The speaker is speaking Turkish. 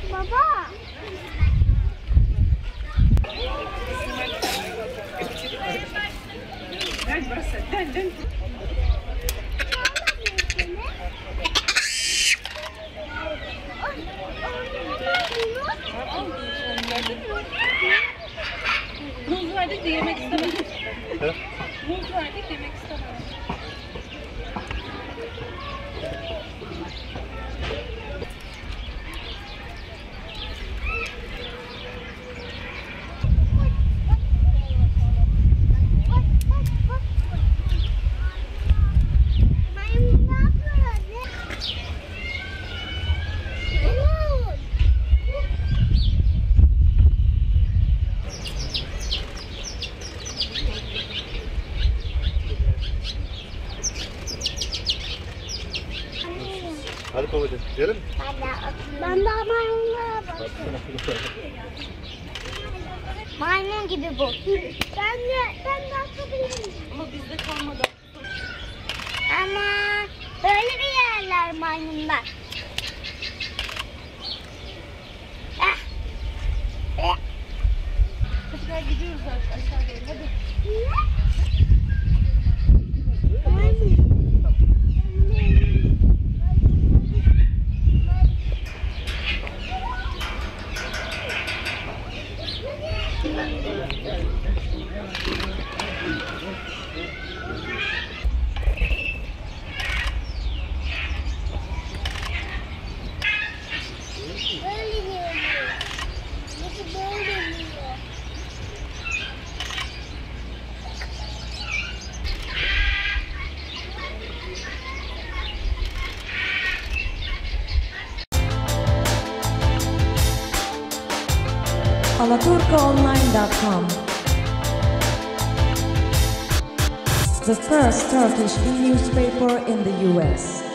Baba. Muz verdik de yemek istemedim. Muz verdik yemek istemedim. Hadi babacığım, gidelim mi? Ben daha maymunlara bakıyorum. Maymun gibi bu. Ben de atabilirim. Ama bizde kalmadı. Ama böyle bir yerler maymunlar. Hadi gidiyoruz aşağı doğru. Hadi. ALATURKAonline.com, the first Turkish newspaper in the US.